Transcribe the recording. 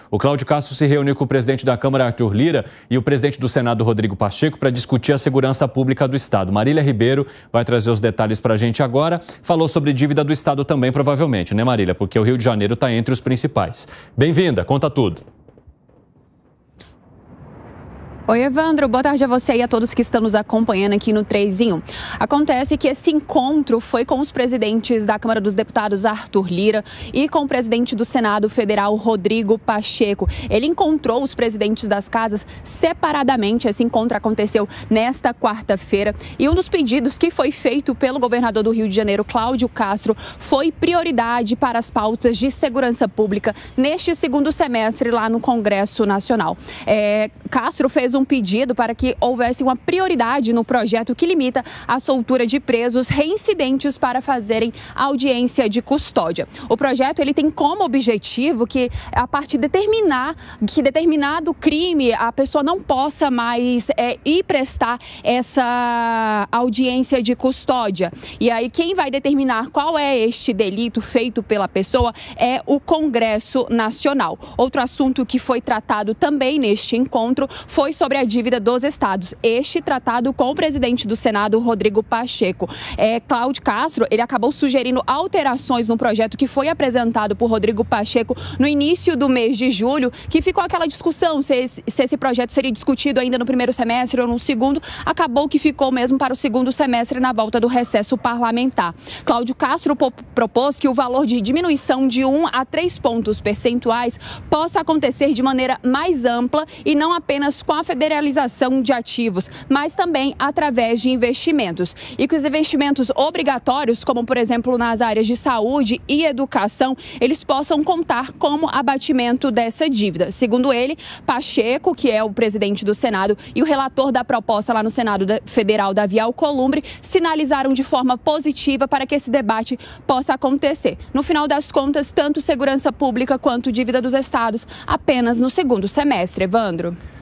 O Cláudio Castro se reuniu com o presidente da Câmara, Arthur Lira, e o presidente do Senado, Rodrigo Pacheco, para discutir a segurança pública do Estado. Marília Ribeiro vai trazer os detalhes para a gente agora. Falou sobre dívida do Estado também, provavelmente, né, Marília? Porque o Rio de Janeiro está entre os principais. Bem-vinda, conta tudo. Oi, Evandro. Boa tarde a você e a todos que estão nos acompanhando aqui no 3 em 1. Acontece que esse encontro foi com os presidentes da Câmara dos Deputados, Arthur Lira, e com o presidente do Senado Federal, Rodrigo Pacheco. Ele encontrou os presidentes das casas separadamente. Esse encontro aconteceu nesta quarta-feira. E um dos pedidos que foi feito pelo governador do Rio de Janeiro, Cláudio Castro, foi prioridade para as pautas de segurança pública neste segundo semestre lá no Congresso Nacional. Castro fez um pedido para que houvesse uma prioridade no projeto que limita a soltura de presos reincidentes para fazerem audiência de custódia. O projeto ele tem como objetivo que, a partir de determinado crime, a pessoa não possa mais ir prestar essa audiência de custódia. E aí quem vai determinar qual é este delito feito pela pessoa é o Congresso Nacional. Outro assunto que foi tratado também neste encontro foi sobre a dívida dos estados. Este tratado com o presidente do Senado, Rodrigo Pacheco. Cláudio Castro, ele acabou sugerindo alterações no projeto que foi apresentado por Rodrigo Pacheco no início do mês de julho, que ficou aquela discussão se esse projeto seria discutido ainda no primeiro semestre ou no segundo. Acabou que ficou mesmo para o segundo semestre na volta do recesso parlamentar. Cláudio Castro propôs que o valor de diminuição de 1 a 3 pontos percentuais possa acontecer de maneira mais ampla e não apenas com a federalização de ativos, mas também através de investimentos. E que os investimentos obrigatórios, como por exemplo nas áreas de saúde e educação, eles possam contar como abatimento dessa dívida. Segundo ele, Pacheco, que é o presidente do Senado, e o relator da proposta lá no Senado Federal, Davi Alcolumbre, sinalizaram de forma positiva para que esse debate possa acontecer. No final das contas, tanto segurança pública quanto dívida dos estados apenas no segundo semestre. Evandro.